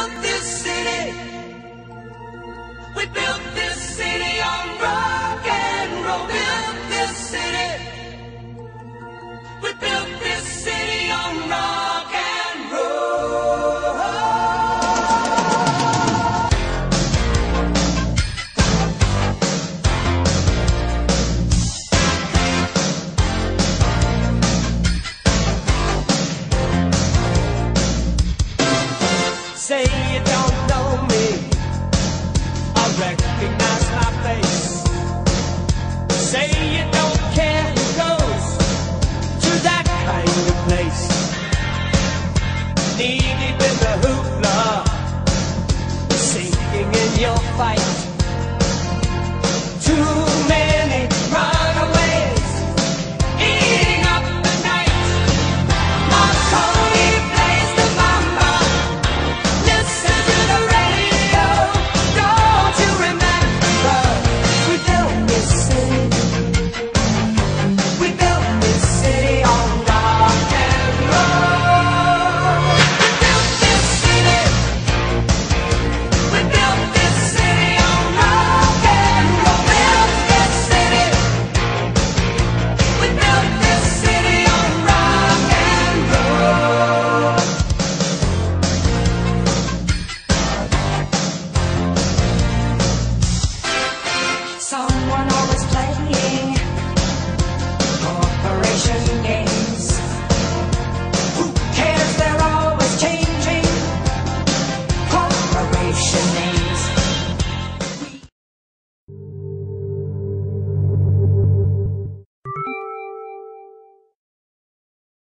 built this city. We built this city on rock and roll. Built this city. We built this city on rock and roll. Say you don't know me, I recognize my face. Say you don't care who goes to that kind of place. Knee deep in the hoopla, sinking in your fight.